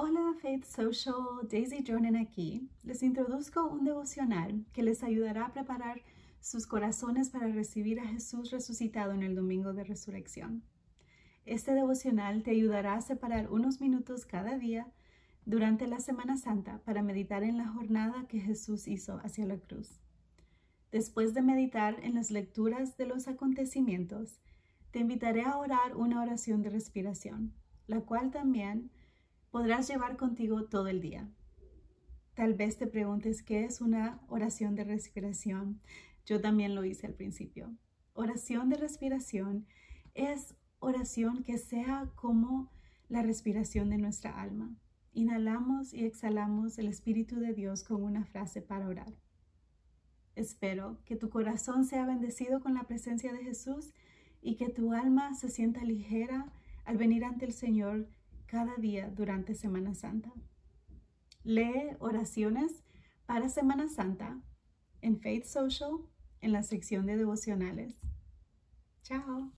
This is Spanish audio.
Hola Faith Social, Daisy Jordan aquí. Les introduzco un devocional que les ayudará a preparar sus corazones para recibir a Jesús resucitado en el domingo de resurrección. Este devocional te ayudará a separar unos minutos cada día durante la Semana Santa para meditar en la jornada que Jesús hizo hacia la cruz. Después de meditar en las lecturas de los acontecimientos, te invitaré a orar una oración de respiración, la cual también podrás llevar contigo todo el día. Tal vez te preguntes qué es una oración de respiración. Yo también lo hice al principio. Oración de respiración es oración que sea como la respiración de nuestra alma. Inhalamos y exhalamos el Espíritu de Dios con una frase para orar. Espero que tu corazón sea bendecido con la presencia de Jesús y que tu alma se sienta ligera al venir ante el Señor cada día durante Semana Santa. Lee oraciones para Semana Santa en Faith Social en la sección de devocionales. Chao.